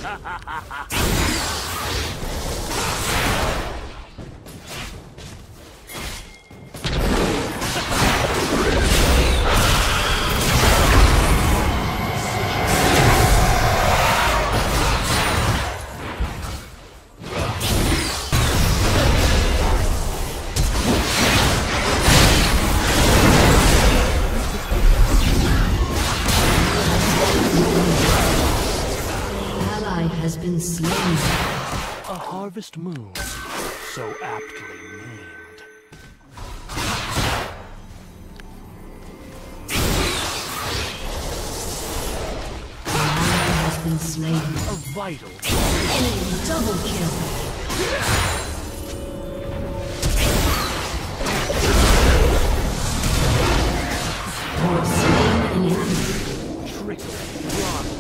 A harvest moon, so aptly named. Has been slain. A vital Enemy double kill. You have slain an enemy. trickling progress.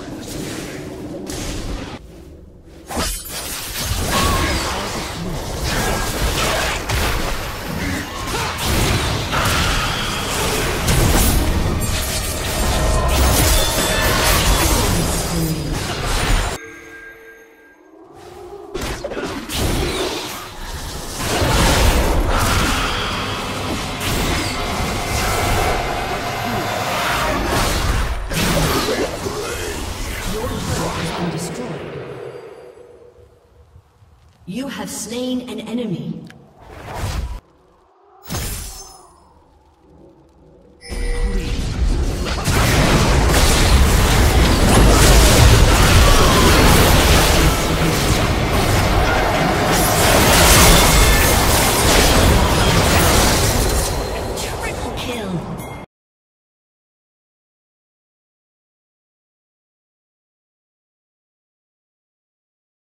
You have slain an enemy.